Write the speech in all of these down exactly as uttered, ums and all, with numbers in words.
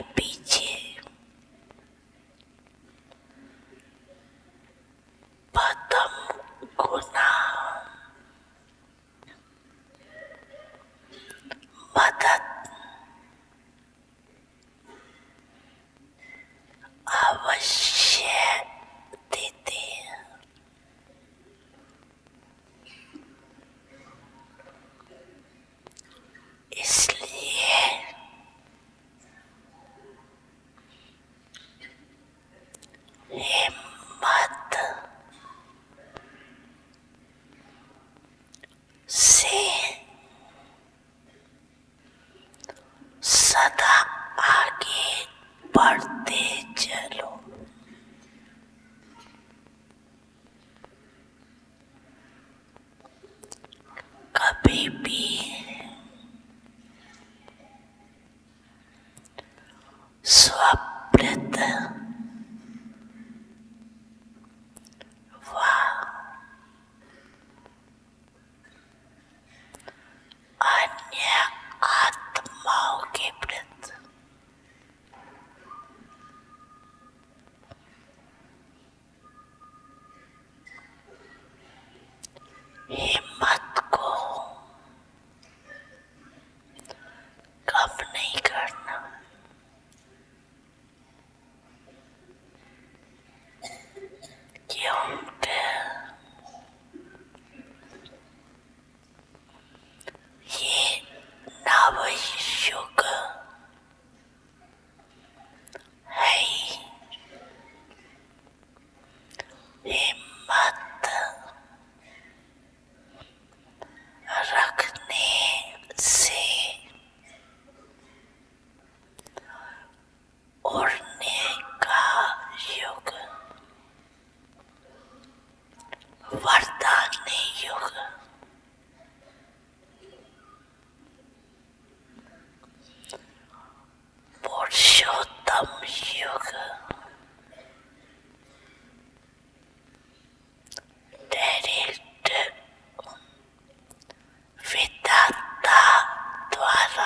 पीछे प्रथम गुना मदद अवश्य देते हैं। इसलिए हिम्मत से सदा आगे बढ़ते चलो। कभी भी स्वप्रित व अन्य आत्माओं के प्रति हिम्मत को कम नहीं करना। क्योंकि ये नवयुग है। हिम्मत रखने से उड़ने का युग, वरदानी युग, पुरुषोत्तम युग, डायरेक्ट विधाता द्वारा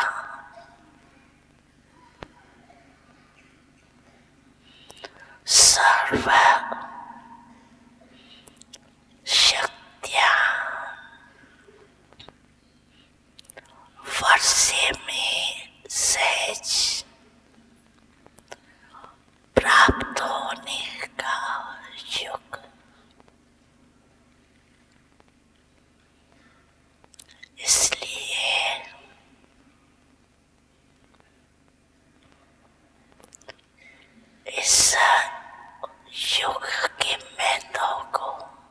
सर्व शक्तियां वर्षे में सहज प्राप्त होने का युग। इसलिए इस युग के महत्व को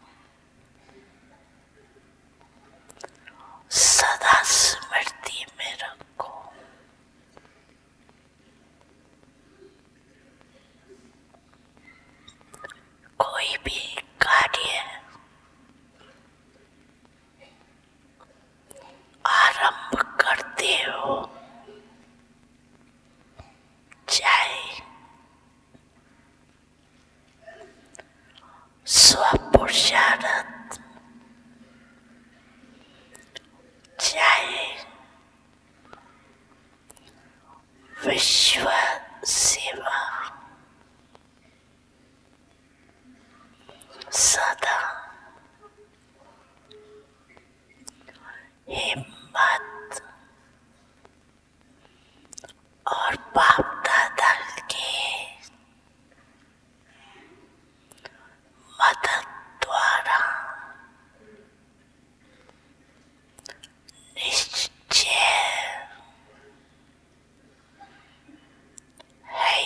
सदा स्मृति में रखो। कोई भी कार्य आरंभ करते हो, चाहे स्वपुरुषार्थ, चाहे विश्व सेवा, सदा हिम्मत और बाप दादा के मदद द्वारा निश्चय है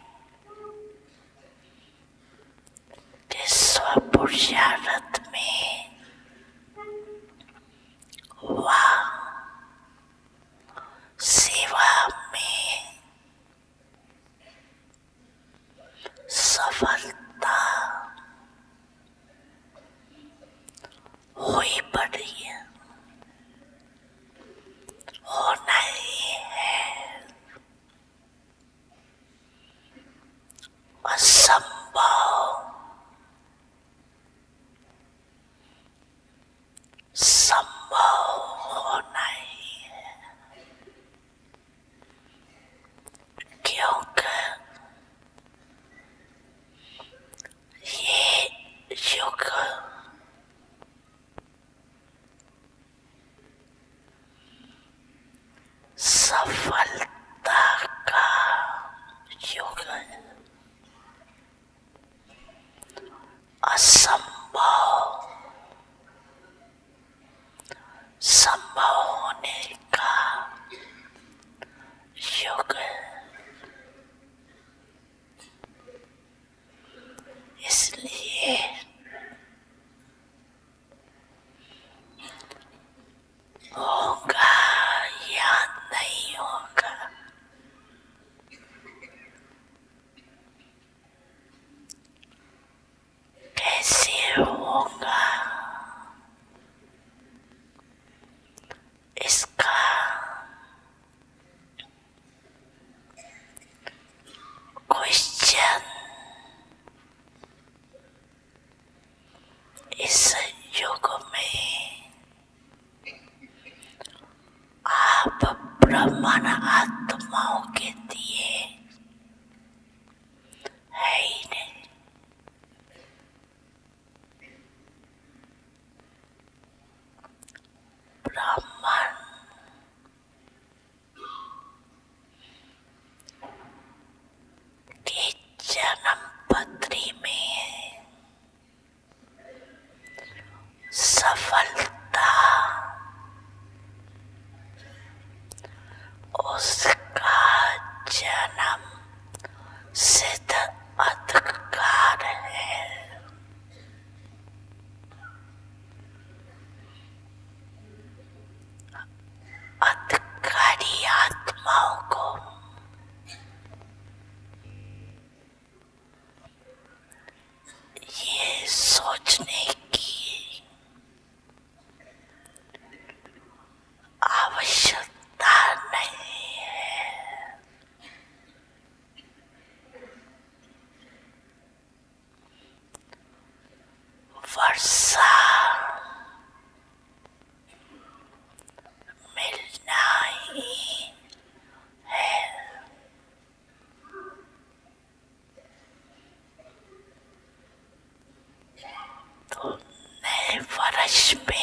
कि स्वपुरुषार्थ में व सेवा में सफलता हुई पड़ी है, होना ही है। असंभव संभव होना ही है। क्यों असंभव संभव होने का युग। इसलिए होगा या नहीं होगा, कैसे होगा, इसका क्वेश्चन इस युग में आप ब्राह्मण आत्माओं के दिए है ही नहीं। ब्राह्मण की जन्म पत्री में सफलता उसका जन्म सिद्ध अधिकार है। अधिकारी आत्माओं को ये सोचने की आवश्यकता नहीं है वर्षा मिलना ही है। तो नए वर्ष में